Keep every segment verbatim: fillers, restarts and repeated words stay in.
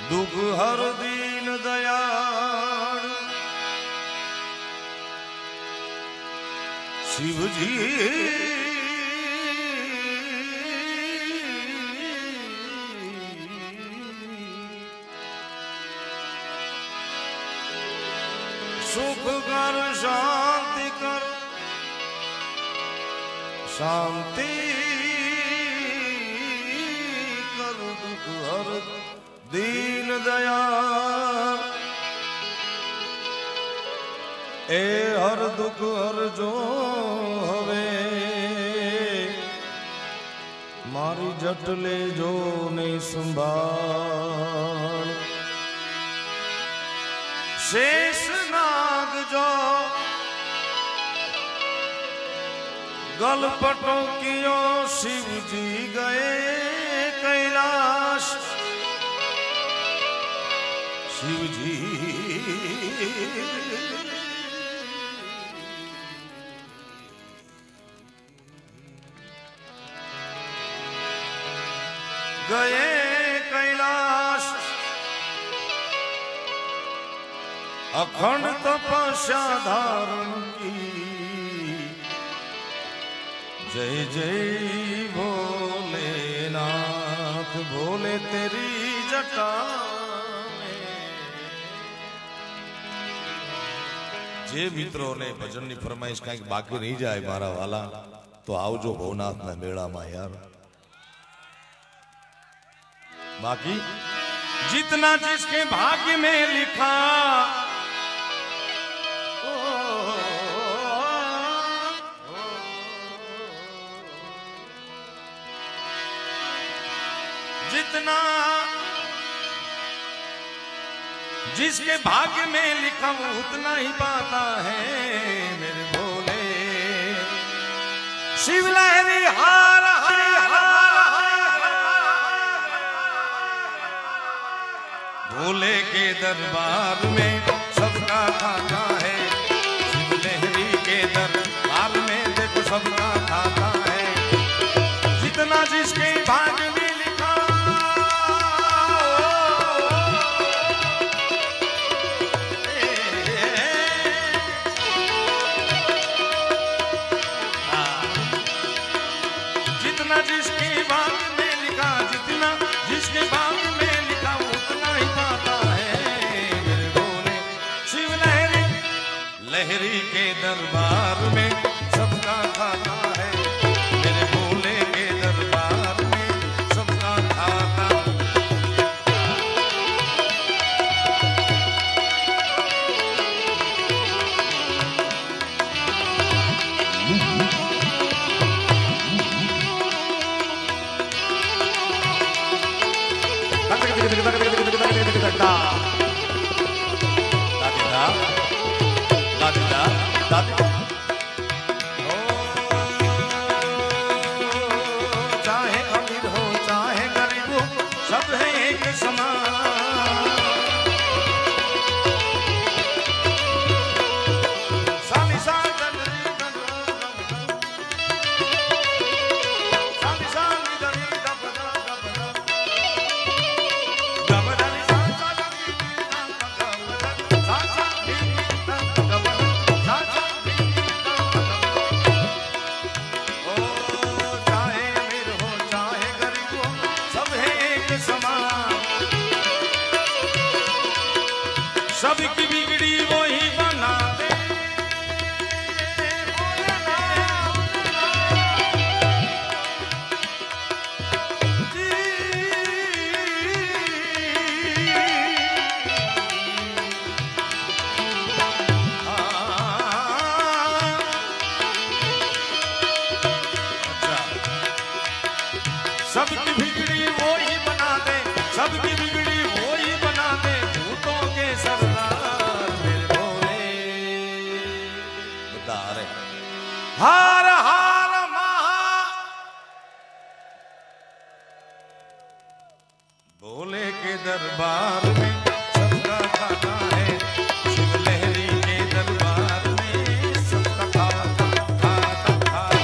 दुख हर दीन दयाल शिव जी सुख कर शांति कर शांति कर दुख हर दीन दयाल ए हर दुख हर जो हवे मारी जटले जो नहीं संभाल शेष नाग जो गलपटों कियो शिव जी गए कैलाश शिव जी गए कैलाश अखंड तपस्या धारण की जय जय भोलेनाथ भोले तेरी जटा जे मित्रों ने भजन की फरमाइश कहीं बाकी नहीं जाए मारा वाला तो आवजो भवनाथ ना मेला में यार बाकी जितना जिसके भाग्य में लिखा जितना जिसके भाग्य में लिखा वो उतना ही पाता है मेरे भोले शिव लहरी हार हरि भोले के दरबार में सबका खाता है शिव लहरी के दरबार में देखो सबका खाता है जितना जिसके भाग्य में जिसके भाग्य में लिखा जितना जिसके भाग्य में लिखा उतना ही पाता है मेरे भोले शिव लहरी लहरी के दरबार में सबका खाता है मेरे भोले के दरबार में सबका खाता चाहे अमीर हो चाहे गरीब हो सब है एक समान सबकी बिगड़ी वो ही बना दे सबकी बिगड़ी वो ही बना दे सबकी बिगड़ी वो ही बना दे भूतों के सरदार मेरे भोले बता रहे हार हार महा भोले के दरबार में सबका खाता है शिव लहरी के दरबार में सबका खाता खाता खाता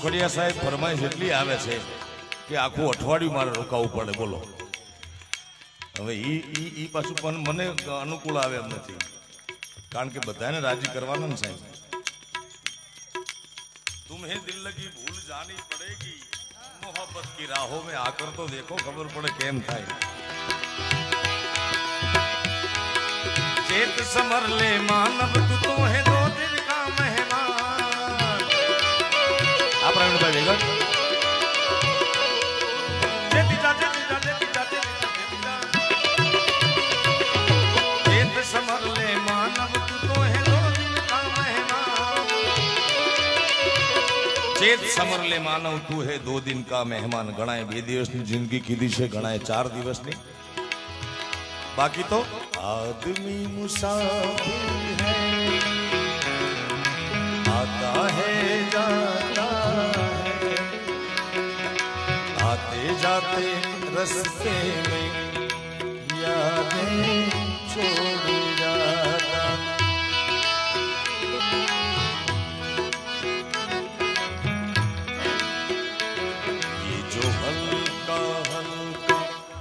સુખડિયા સાહેબ ફરમાઈશ એટલી આવે છે કે આખું અઠવાડિયું મારે રોકાવું પડે. બોલો હવે ઈ ઈ ઈ પાછું પણ મને અનુકૂળ આવે એમ નથી, કારણ કે બધાને રાજી કરવાના ને સાહેબ. तुम्हें दिल लगी भूल जानी पड़ेगी, मोहब्बत की राहों में आकर तो देखो, खबर पड़े केम થાય. चेत समर ले मानव तू तो है दो दिन का मेहमान. आप प्रवीण भाई वेगड़ चेती जा चेती जा चेती जा चेती जा चेत समर ले मानव तू तो है दो दिन का मेहमान. चेत समर ले मानव तू है दो दिन का मेहमान. गणाए બે દિવસની જિંદગી કીધી છે, ગણાએ ચાર દિવસની. बाकी तो आदमी मुसाफिर है, आता है जाता है, आते जाते रस्ते में यादें छोड़ जाता. ये जो हल्का हल्का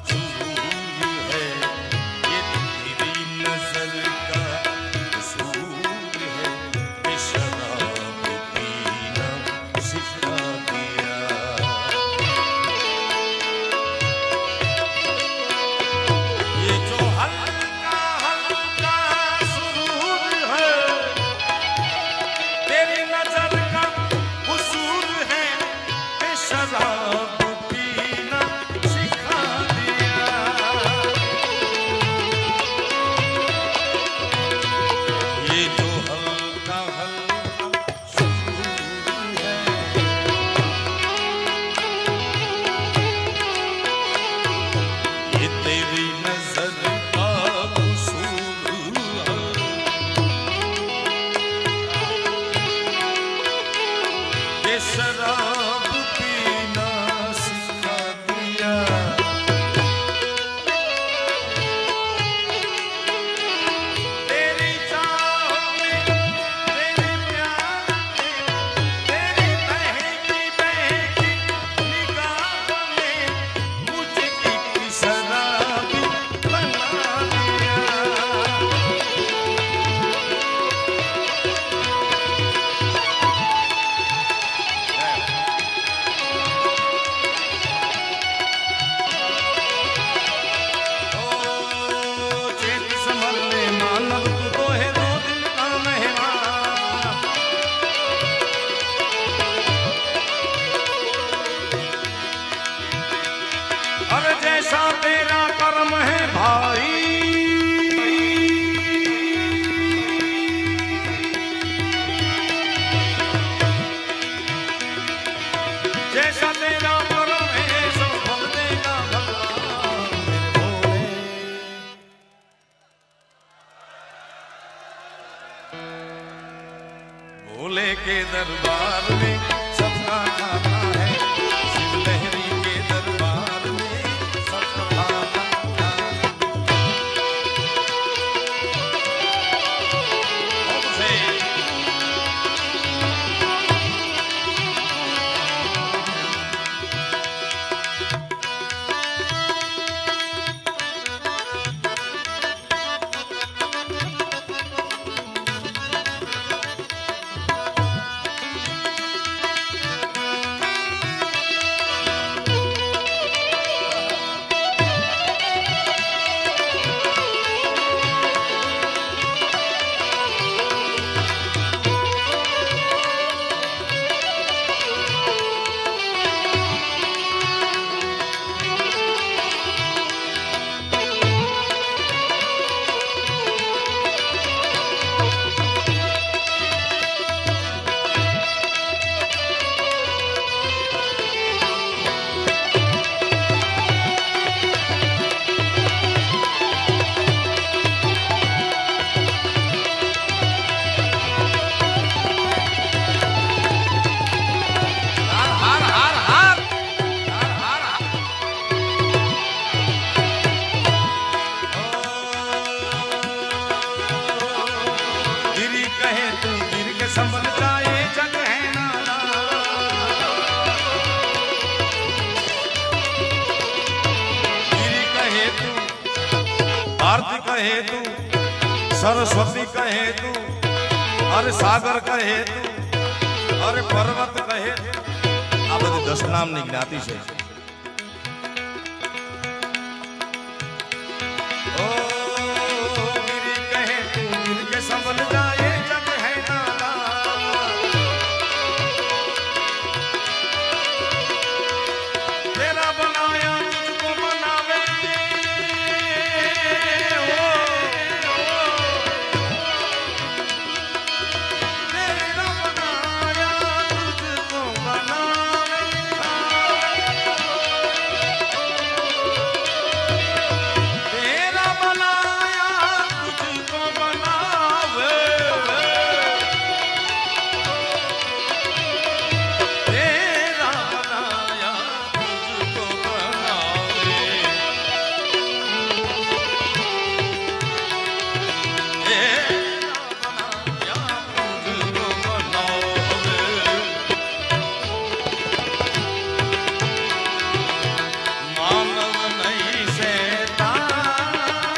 भोले के दरबार में सबका खाता है, शिव लहरी के दरबार में सबका खाता है. भारती कहे तू, सरस्वती कहे तू, अरे सागर कहे तू, अरे पर्वत कहे तू, आ बધી દસ નામની જ્ઞાતિ છે। ओ गिरी कहे तू, गिर के संभल जाए जग है नाला, तेरा बनाया तुझको बनावे, तेरा बनाया तुझको बनावे, तेरा बनाया तुझको बनावे, तेरा बनाया तुझको बनावे, तेरा बनाया तुझको बनावे। मानव नहीं शैतान,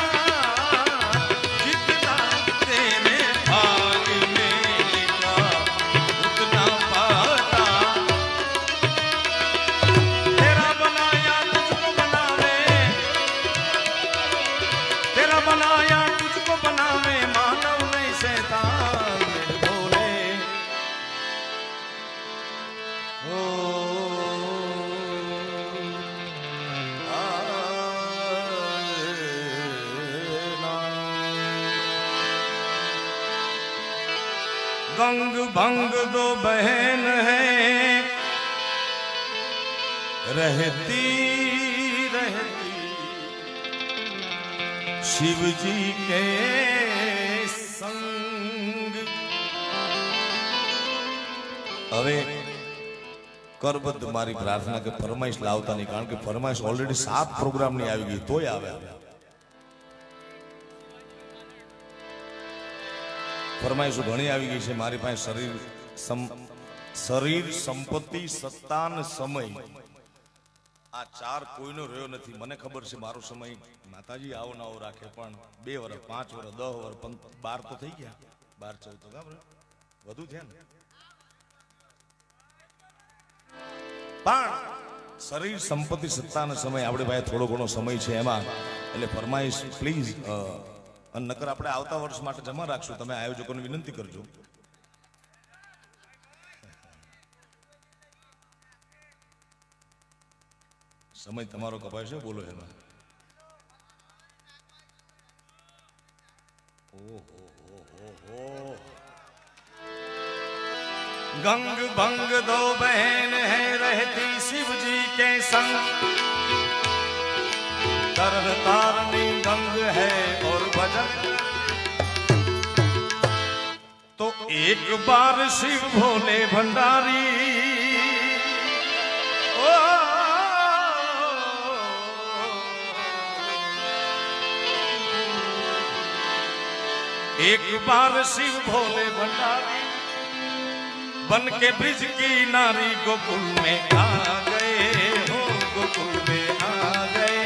जितना तेरे भाग में लिखा उतना पाता, तेरा बनाया तुझको बनावे, तेरा बनाया तुझको बनावे, मानव नहीं शैतान मेरे भोले। ओ गंग भंग दो बहन है, रहती रहती शिव जी के संग। હવે કરબદ્ધ મારી પ્રાર્થના કે ફરમાઈશ લાવતા નહીં, કારણ કે ફરમાઈશ ઓલરેડી સાત પ્રોગ્રામની આવી ગઈ તોય આવે। ફરમાઈશો ઘણી આવી ગઈ છે મારી પાસે। શરીર શરીર સંપત્તિ સત્તા ને સમય આ ચાર કોઈનો રહ્યો નથી। મને ખબર છે મારો સમય માતાજી આવો ના આવો રાખે, પણ બે વર્ષ પાંચ વર્ષ દસ વર્ષ બાર તો થઈ ગયા, બાર ચૌદ તો ખબર વધુ થયા ને, પણ શરીર સંપત્તિ સત્તા ને સમય આપણે ભાઈ થોડો ઘણો સમય છે એમાં, એટલે ફરમાઈશ પ્લીઝ નકર આપણે આવતા વર્ષ માટે જમા રાખશું। તમે આયોજકોને વિનંતી કરજો। સમય તમારો કપાય છે, બોલો એમાં। ઓહો હો હો गंग भंग दो बहन है, रहती शिव जी के संग, तरह तारनी गंग है और भजन। तो एक बार शिव भोले भंडारी, ओ एक बार शिव भोले भंडारी बन के ब्रिज की नारी गोकुल में आ गए हो, गोकुल में आ गए।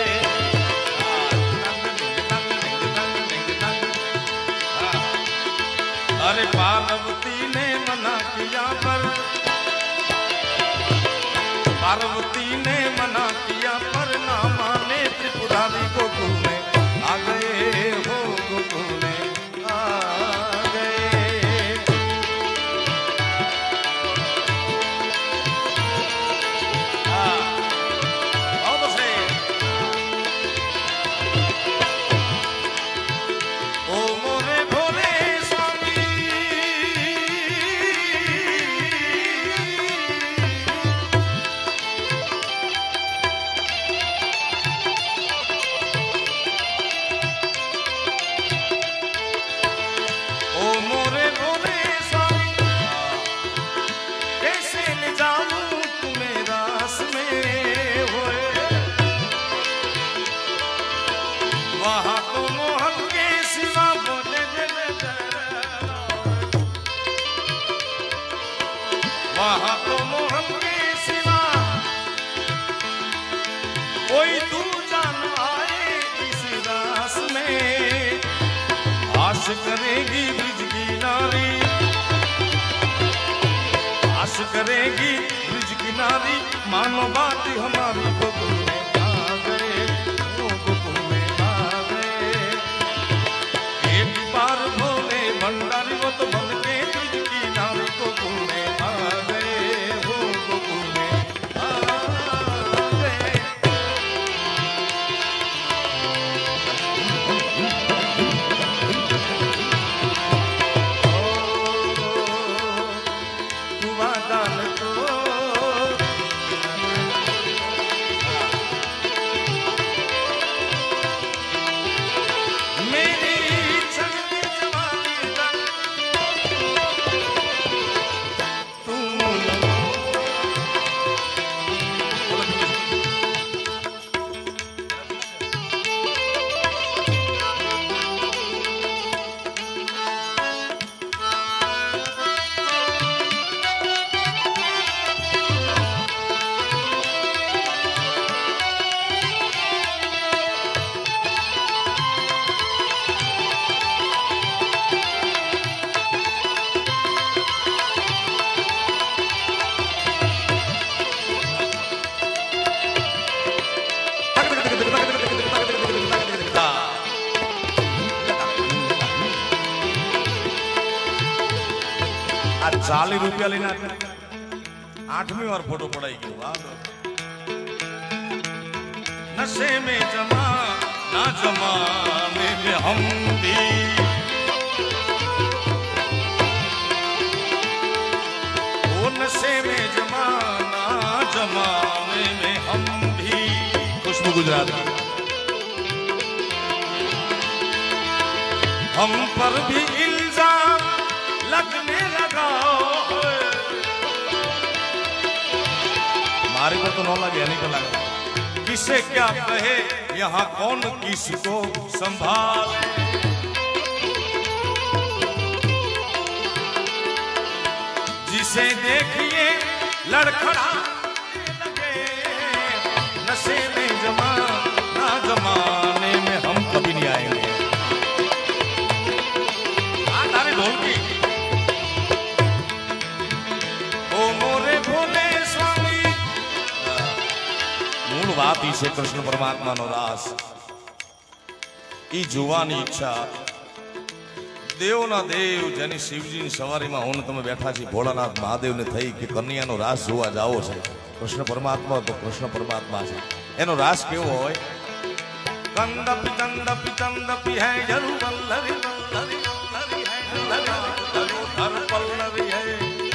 अरे पार्वती ने मना किया पर, पार्वती ने मना किया पर ना माने त्रिपुरारी, गोकुल में आ गए हो, गोकुल में आ गए। वहां तो मोहन के सिवा कोई दूजा न आए इस रास में। करेगी ब्रिज की नारी, आश करेगी ब्रिज की नारी, मानो बात हमारी गोकुल में आ गए, ओ गोकुल में आ गए। एक बार भोले भंडारी वो तो बन के ब्रिज की नारी गोकुल में आ गए, वो गोकुल में आ गए। तू वादान तो चालीस रुपया लेना आठवीं बार फोटो पड़ाई गयो। नशे में जमा ना जमाने में हम भी, वो नशे में जमा ना जमाने में हम भी। खुशबू गुजरात हम पर भी इल्जाम लगने लगा, हमारे को तो न लगे, नहीं को लगा। किसे क्या कहे यहाँ कौन किसको संभाले, जिसे देखिए लड़खड़ाने लगे। नशे में जमा ना जमाने में हम कभी नहीं आएंगे। हाँ तारे ढोल की ओ मोरे भोले स्वामी। मूल बात ही से कृष्ण परमात्मा नो रास ई जुवानी ઈચ્છા દેવના દેવ જેની શિવજીની સવારીમાં હું તમે બેઠા છીએ ભોળાનાથ મહાદેવને થઈ કે કન્યાનો રાસ જોવા જાવો છે। કૃષ્ણ પરમાત્મા તો કૃષ્ણ પરમાત્મા છે, એનો રાસ કેવો હોય? કંદપી કંદપી કંદપી હૈ જરુ વલ્લરી વલ્લરી વલ્લરી હૈ ધર પલ્લવી હૈ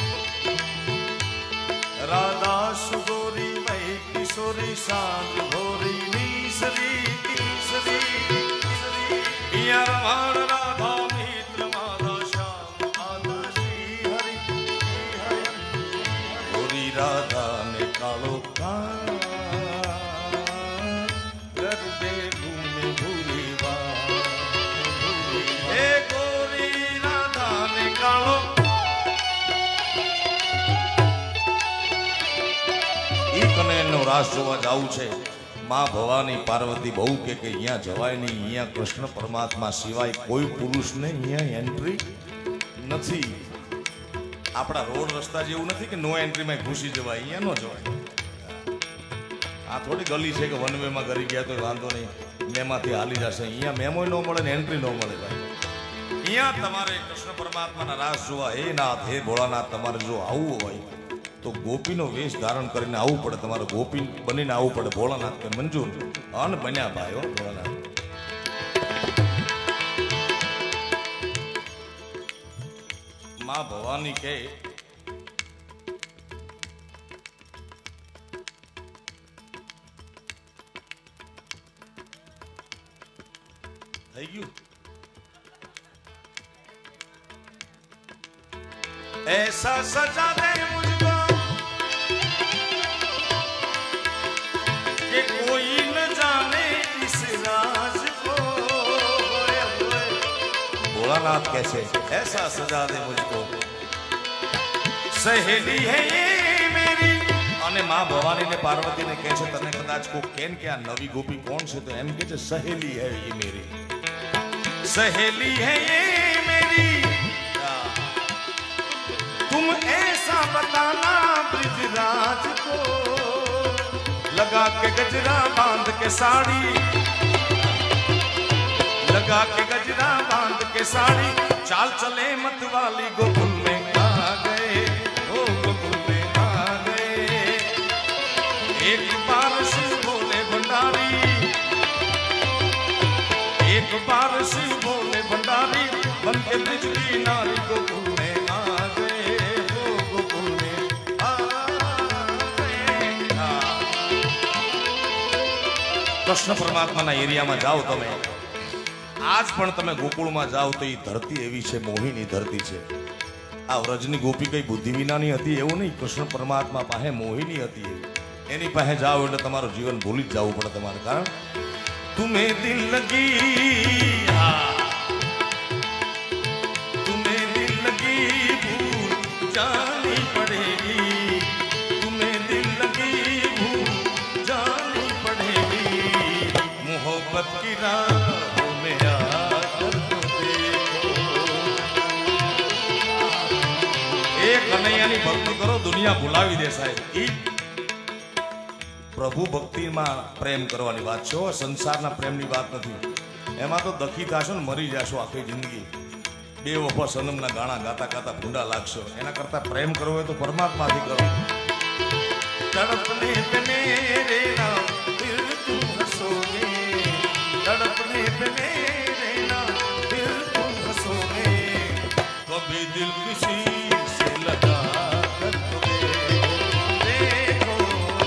રાધા સુગોરી મૈ કિશોરી શાંત ભોરી નીસરી નીસરી યાર માર રાધા મિત્ર માધા શ્યામ આદા શ્રી હરિ હરિ ગોરી રાધા ને કાળો કાળ કર દે ભૂમિ ભૂલી વા હે ગોરી રાધા ને કાળો। ઈ કને નો રાસ જોવા જાવું છે। माँ भवानी पार्वती बहु के के यहाँ जवाय नहीं, यहाँ कृष्ण परमात्मा सिवाय कोई पुरुष ने यहाँ एंट्री नहीं। आपड़ा रोड रस्ता जेवुं नहीं कि नो एंट्री में घुसी जवाय, यहाँ न जवाय। आ थोड़ी गली है कि वन वे में गरी गया तो वांधो नहीं, मेमाथी हाली जशे। यहाँ मेमो न मळे ने एंट्री न मळे भाई। यहाँ तमारे कृष्ण परमात्मा ना रास जोवा हे नाथ हे भोळानाथ तमारे जो आववुं होय तो गोपी नो वेश धारण करीने आवવું પડે। તમારે गोपी बनीने आवવું પડે। भोळानाथ के मंजूर अन बन्या भाईओ भोळानाथ। मां भवानी के થઈ ગયું। ऐसा सजा दे मुझको कि कोई न जाने इस राज को। भोलानाथ कैसे ऐसा सजा दे मुझको, सहेली है ये मेरी। અને માં ભવાની ને પાર્વતી ને કહે છે તને કદાચ કો કેન કે આ નવી ગોપી કોણ છે તો એમ કહે છે સહેલી હે ये मेरी, सहेली है ये तुम ऐसा बताना ब्रिजराज को, लगा के गजरा बांध के साड़ी, लगा के गजरा बांध के साड़ी, चाल चले मत वाली गोकुल में आ गए, ओ गोकुल में आ गए। एक बार शिव बोले भंडारी, एक बार शिव बोले भंडारी, बन के ब्रिज की नारी गोकुल में आ गए, ओ गोकुल में आ गए। कृष्ण परमात्मा ना एरिया में जाओ तमे, आज पण तमे गोकुल में जाओ तो ये धरती एवी छे, मोहिनी धरती छे। आ व्रजनी गोपी कई बुद्धि विनानी हती एवुं नहीं, कृष्ण परमात्मा पाहे मोहिनी हती, एनी पाहे जाओ એટલે તમારું જીવન ભૂલી જ જવું પડે તમારે, કારણ तुम्हें दिल लगी, तुम्हें दिल लगी भूल जानी पड़ेगी, तुम्हें दिल लगी भूल जानी पड़ेगी, मोहब्बत की राहों में आकर तो देखो। एक कन्हैयानी भक्ति करो, दुनिया भुलावी दे साहेब। प्रभु भक्ति में प्रेम करवानी बात छे, संसारना प्रेमनी बात नहीं। एमां तो दखी थाशो ने मरी जाशो आखी जिंदगी, बे वफा सनमना गाना गाता गाता भूंडा लागशो। एना करता प्रेम करवो होय तो परमात्मा थी करो। तड़पने पे मेरे नाम फिर तुम हंसोगे, तड़पने पे मेरे नाम फिर तुम हंसोगे, कभी दिल किसी से लगा कर देखो।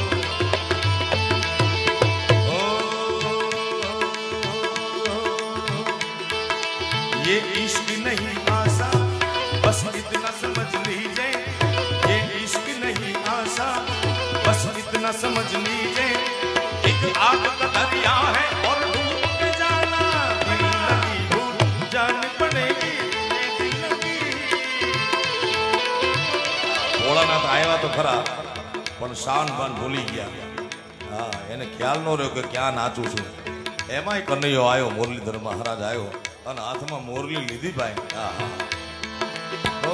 ये इश्क नहीं आसा, बस इतना समझ लीजिए, ये इश्क नहीं आसा, बस इतना समझ लीजिए, एक आग का दरिया है और डूब के जाना, दिल लगी भूल जानी पड़ेगी, दिल लगी। भोलानाथ आया तो खरा, पण शान बान भूली गया। हाँ, एने ख्याल न रह्यो कि क्या नाचू छू। एमांय कन्हैयो आयो, मुरलीधर महाराज आयो અને હાથમાં મોરલી લીધી ભાઈ। ઓ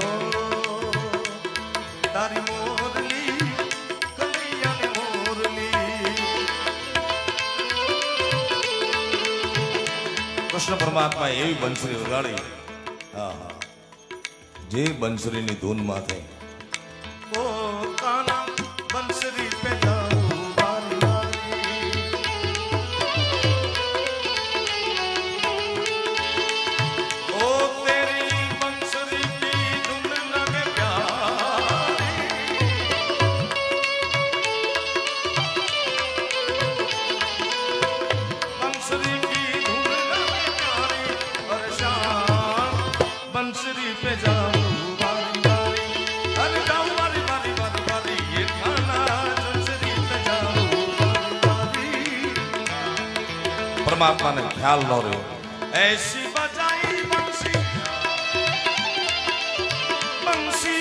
તારી મોરલી કનૈયાની મોરલી। કૃષ્ણ પરમાત્મા એવી બંસરી વગાડી, હા હા, જે બંસરીની ધૂન માથે ઓ કાના બંસરી પે જાઓ વારી વારી, परमात्मा ने ख्याल न रह्यो। ऐसी बजाई बंसी बंसी,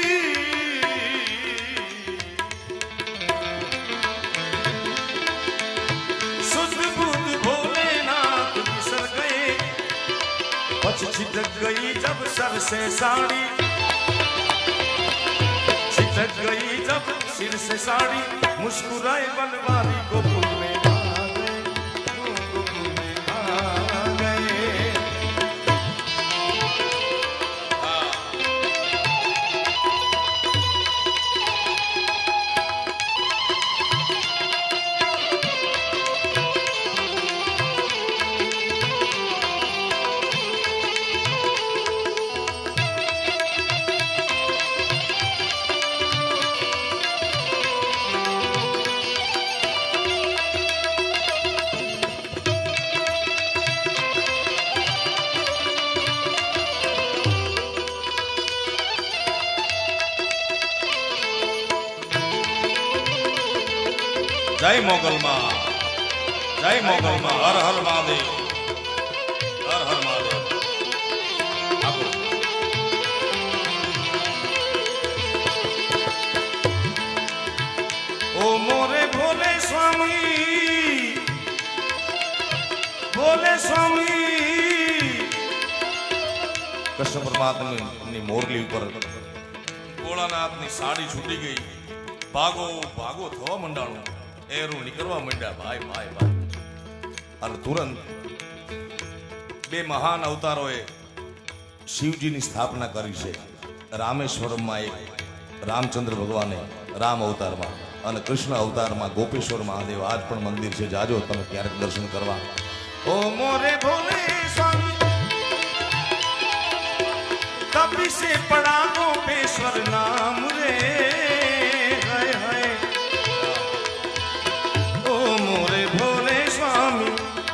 सुध बुध भोलेनाथ बिसर गए, पछ छिटक गई जब सर से साड़ी, छिटक गई जब सिर से साड़ी, मुस्कुराए बनवारी गोकुल में जय मोगल माँ, जय मोगल माँ, हर हर महादेव, हर हर महादेव। ओ मोरे भोले स्वामी, भोले स्वामी। कृष्ण परमात्मा ने मोरली पर भोलानाथ ની સાડી છૂટી ગઈ ભાગો ભાગો થવા મંડાણું એરું નીકળવા મંડ્યા ભાઈ ભાઈ ભાઈ અને તુરંત બે મહાન અવતારોએ શિવજીની સ્થાપના કરી છે રામેશ્વરમમાં એક રામચંદ્ર ભગવાને રામ અવતારમાં અને કૃષ્ણ અવતારમાં ગોપેશ્વર મહાદેવ આજ પણ મંદિર છે જાજો તમે ક્યારેક દર્શન કરવા ઓ મોરે ભોલે સ્વામી कभी से पड़ा गोपेश्वर नाम रे हाय हाय ओ मोरे भोले स्वामी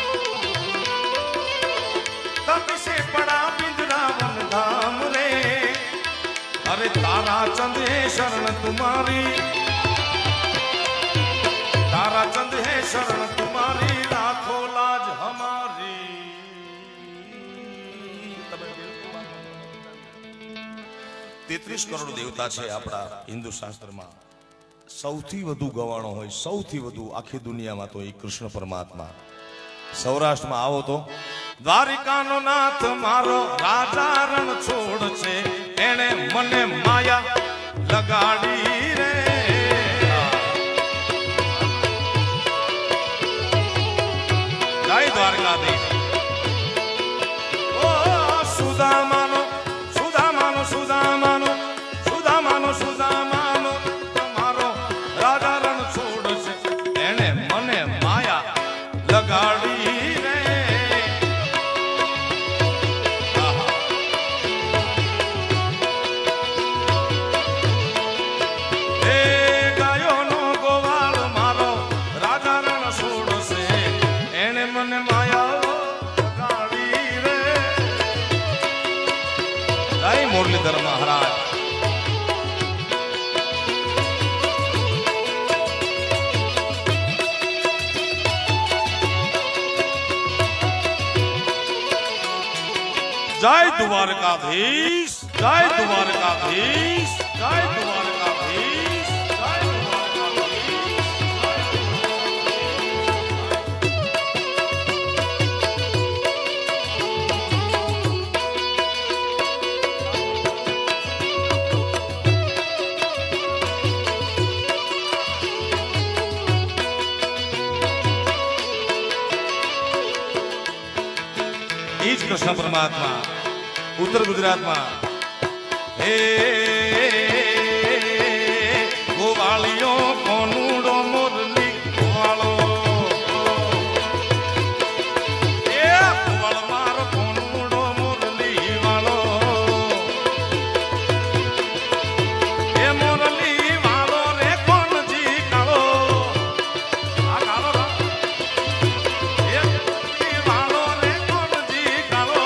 कभी से पड़ा बिंद्रावन धाम रे अरे तारा चंद है शरण तुम्हारी तारा चंद है शरण तुम्हारी लाखों लाज हमारी तेत्रीस करोड़ देवता है अपना हिंदू शास्त्र में सौथी वधु गवाणो होय सौथी वधु आखी दुनिया में तो कृष्ण परमात्मा सौराष्ट्र में आवो तो द्वारिका नो नाथ मारो राजा रण छोड़ छे एने मने माया लगाड़ी रे जय द्वारकाधीश ओ सुदामा नो सुदामा नो सुदामा नो सुदामा नो सुदामा नो तुम्हारो राजा रण छोड़ छे एने मने माया लगाड़ी रे ए गायो नो गोवाल मारो राजा रण छोड़ छे एने मने माया लगाड़ी रे जय मुरलीधर महाराज जय द्वारकाधीश जय द्वारकाधीश जय द्वारकाधीश जय द्वारकाधीश कृष्ण परमात्मा उत्तर गुजरात में हे गोवालियो कोनुडो मुरली वालो ए गोवाल मारो कोनुडो मुरली वालो ए मुरली वालो रे कोन जी कालो आ कालो ए मुरली वालो रे कोन जी कालो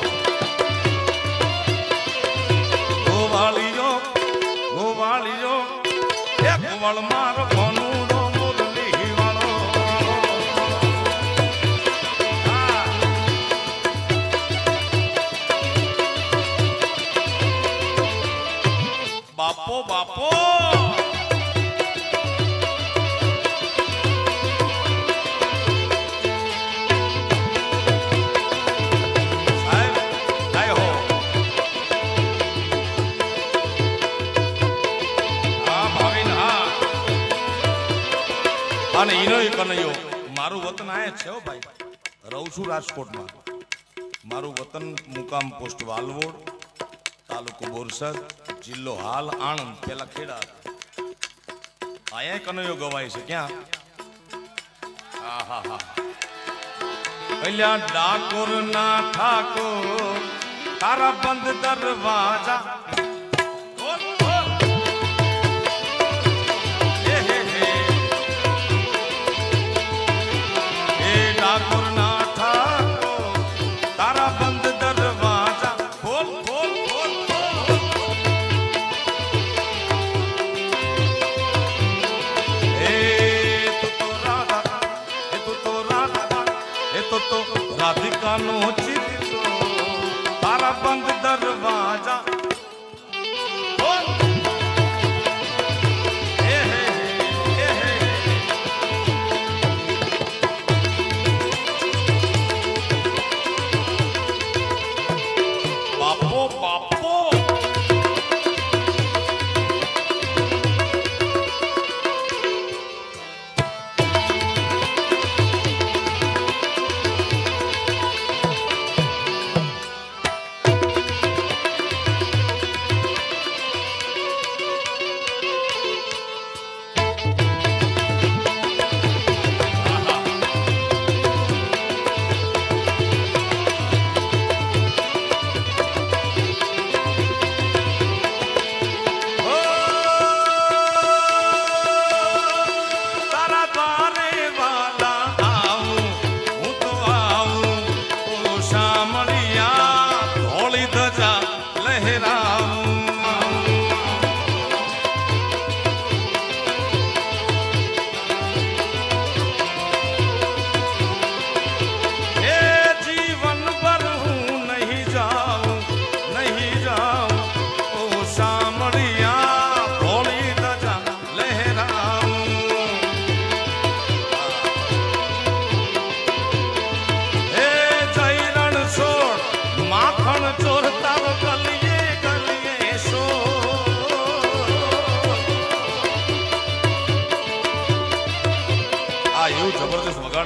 गोवालियो गोवालियो ए गोवाल मारो कोनुडो मुरली वालो बापो बापो साहेब जय हो અને ઈનો કનૈયો મારું વતન આયા છે હો ભાઈ રહું છું રાજકોટમાં મારું વતન મુકામ પોસ્ટ વાલવોડ તાલુકો બોરસદ જિલ્લો હાલ આણંદ પેલા ખેડા આયા કનૈયો ગવાય છે ક્યાં આહા હા અલ્યા ડાકોર ના ઠાકોર તારા બંધ દરવાજા ठाकुर ना ठाकुर तारा बंद दरवाजा खोल खोल खोल ए तू तो राधा ए तू तो राधा ए तू तो राधिका नो चित्तो तारा बंद दरवाजा खोल ए हे ए हे बापो बापो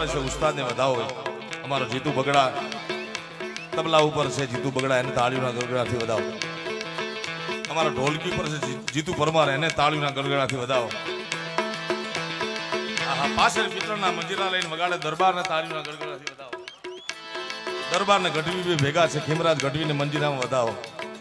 વગાડે છે ઉસ્તાદ ને વધાવો. અમારો જીતુ બગડા તબલા ઉપર છે, જીતુ બગડા એને તાળીઓના ગરગડાથી વધાવો. અમારો ઢોલકી પર છે જીતુ પરમાર એને તાળીઓના ગરગડાથી વધાવો. આહા પાછળ મિત્રના મંજીરા લઈને વગાડે દરબારને તાળીઓના ગરગડાથી વધાવો. દરબારને ગઢવી બે ભેગા છે, ખીમરાજ ગઢવીને મંજીરામાં વધાવો.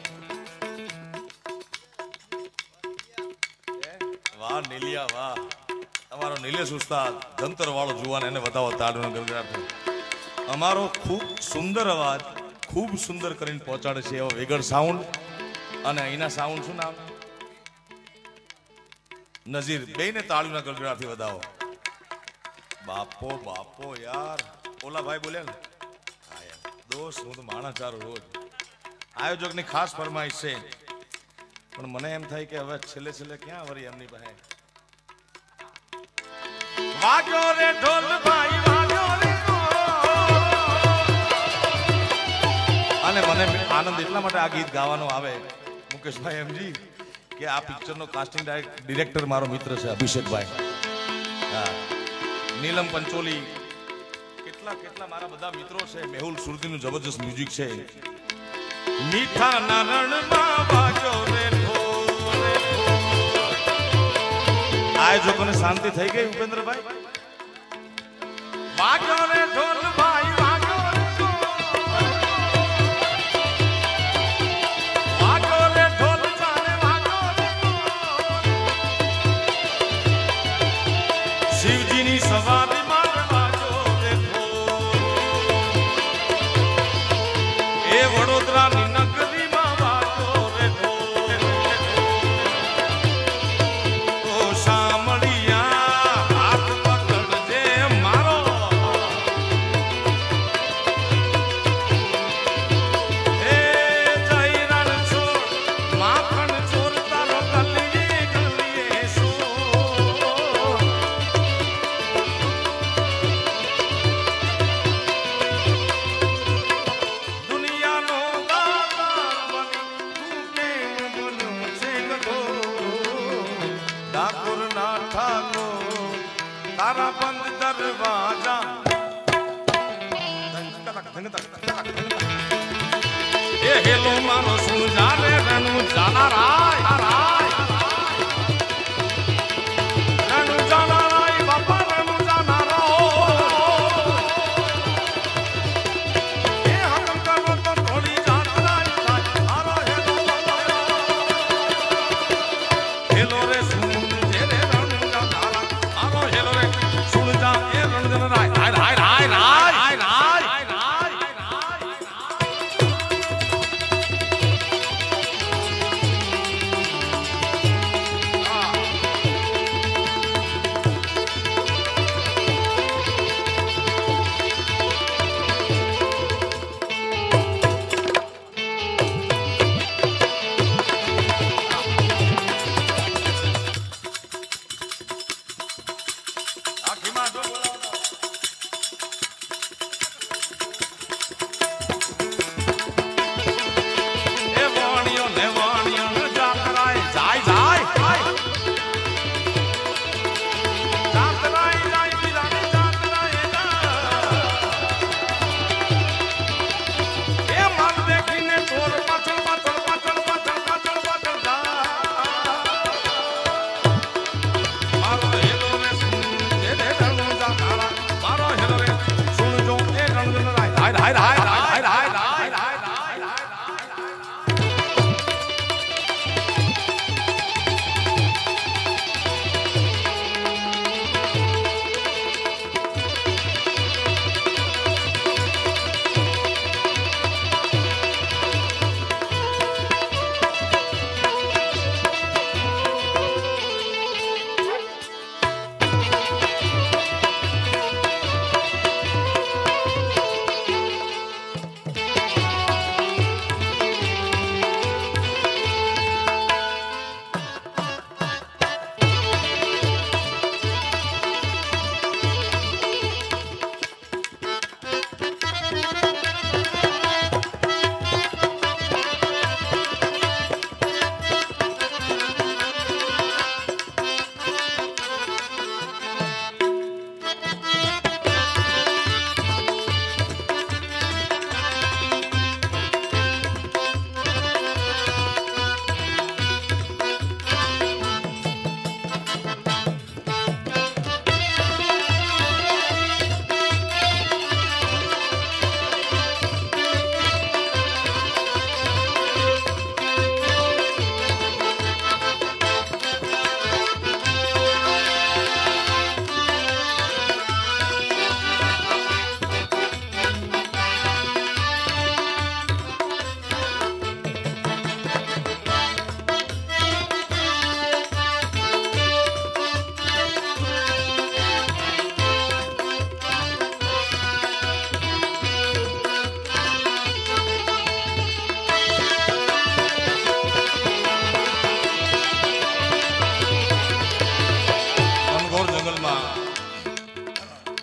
વાહ નીલિયા વાહ, અમારો નિલેશ ઉસ્તાદ જંતર વાળો જુવાન એને વધાવો તાળીઓના ગરગડાથી. અમારો ખૂબ સુંદર અવાજ ખૂબ સુંદર કરીને પહોંચાડે છે એવો વેગડ સાઉન્ડ અને અહીંના સાઉન્ડ શું નામ નજીર બેયને તાળીઓના ગરગડાથી વધાવો. બાપો બાપો યાર ઓલા ભાઈ બોલ્યા ને દોસ્ત હું તો માણા ચારું રોજ. આયોજકની ખાસ ફરમાઈશ છે પણ મને એમ થાય કે હવે છેલ્લે છેલ્લે ક્યાં વરી એમની પાસે વાગ્યો રે ઢોલ ભાઈ વાગ્યો રે. અને મને આનંદ એટલા માટે આ ગીત ગાવાનો આવે મુકેશભાઈ એમજી કે આ પિક્ચરનો કાસ્ટિંગ ડિરેક્ટર મારો મિત્ર છે અભિષેકભાઈ. હા નીલમ પંચોલી કેટલા કેટલા મારા બધા મિત્રો છે. મેહુલ સુરતીનું જબરજસ્ત મ્યુઝિક છે. મીઠા નારણમાં વાગ્યો રે ઢોલ. આયોજકોને શાંતિ થઈ ગઈ ઉપેન્દ્રભાઈ. વાગ્યો રે ઢોલ ભાઈ વાગ્યો રે વાગ્યો રે ઢોલ જાણે વાગ્યો રે. શિવજીની સવારી માં વાગ્યો રે ઢોલ. એ વડોદરાની નગરીમાં વાગ્યો રે ઢોલ. ઓ સામળિયા હાથ પકડજે મારો. એ જય રણ છોડ માખણ ચોર તારો ગલીએ ગલીએ શોર. દુનિયાનો દાતાર બની તું કેમ બન્યો છે ગધો. ડાકોરના ઠાકોર તારા બંધ દરવાજા. એ હેલો મારો શું જાને રણુ જાના રાય રાય રણુ જાના રાય બાપા રણુ જાના રો. એ હકમ કરો તો થોડી જાત રાય થાય મારો હેલો હેલો રે સુન જે રે રણુ જાના રાય મારો હેલો રે સુન જા એ રણુ જાના રાય રાય રાય રાય રાય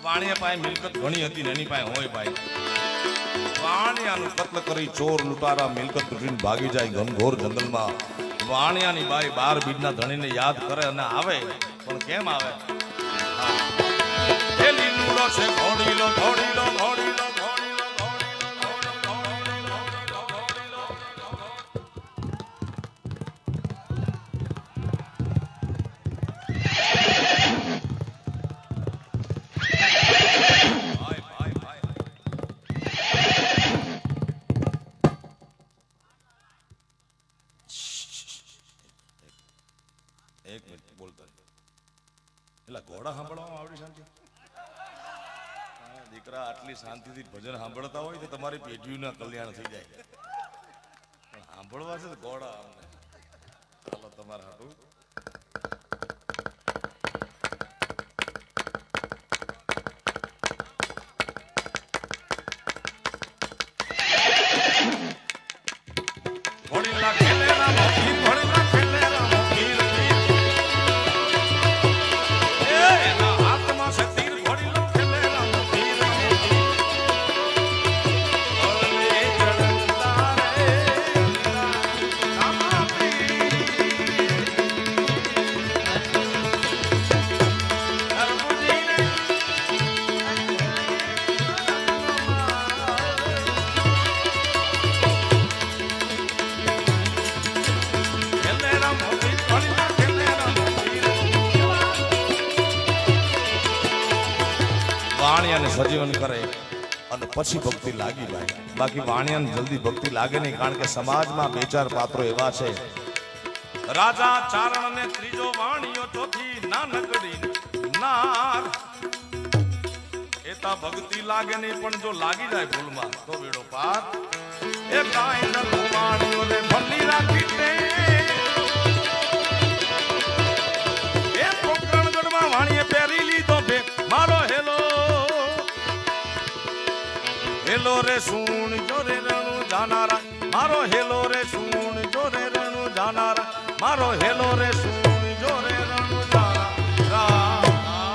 વાણિયા પાસે મિલકત ઘણી હતી ને એની પાસે હોય ભાઈ વાણિયાનું કત્લ કરી ચોર લૂંટારા મિલકત લૂંટીને ભાગી જાય ઘનઘોર જંગલમાં વાણિયાની બાઈ બાર બીજના ધણીને યાદ કરે અને આવે પણ કેમ આવે એ લીલુડો છે ઘોડીલો ઘોડીલો ઘોડીલો એક મિનિટ બોલતા એટલે ઘોડા સાંભળવામાં આવડી શાંતિ દીકરા આટલી શાંતિથી ભજન સાંભળતા હોય તો તમારી પેઢીઓના કલ્યાણ થઈ જાય પણ સાંભળવા છે ઘોડા અમને ચાલો તમારા હાટું ઘોડીલા ખેલેલા મોતી ઘોડીલા ખેલેલા મોતી વાણિયાને સજીવન કરે અને પછી ભક્તિ લાગી ભાઈ બાકી વાણિયાને જલ્દી ભક્તિ લાગે નહીં કારણ કે સમાજમાં બે ચાર પાત્રો એવા છે રાજા ચારણ ને ત્રીજો વાણિયો ચોથી નાનકડી નાર એતા ભક્તિ લાગે નહીં પણ જો લાગી જાય ભૂલમાં તો બેડો પાર એ કાઈ ન વાણિયો ને ભલી રાખી દે એ પોકરણગઢમાં વાણીએ પહેરી લીધો ભે મારો હેલો હેલો રે સુણ જોરે રણુ જાનારા મારો હેલો રે સુણ જોરે રણુ જાનારા મારો હેલો રે સુણ જોરે રણુ જાનારા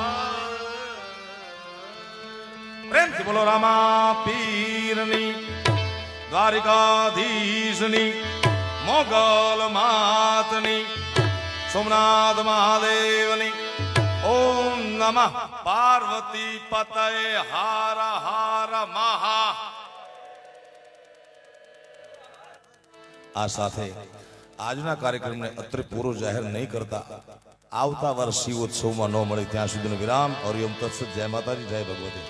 પ્રેમથી બોલો રામા પીરની દ્વારિકાધીશની મોગલ માતની સોમનાથ મહાદેવની ઓમ નમઃ પાર્વતી પતય હાર હાર મહા આ સાથે આજના કાર્યક્રમને અત્રે પૂરો જાહેર નહીં કરતા આવતા વર્ષ શિવોત્સવમાં ન મળે ત્યાં સુધીનો વિરામ હરિઓમ તત્સત જય માતાજી જય ભગવતી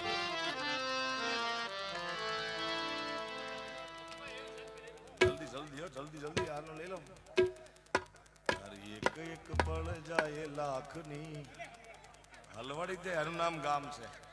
જલ્દી જલ્દી જલ્દી જલ્દી આનો લઈ લો એક એક પળ જાય લાખની હલવાડી દે એનું નામ ગામ છે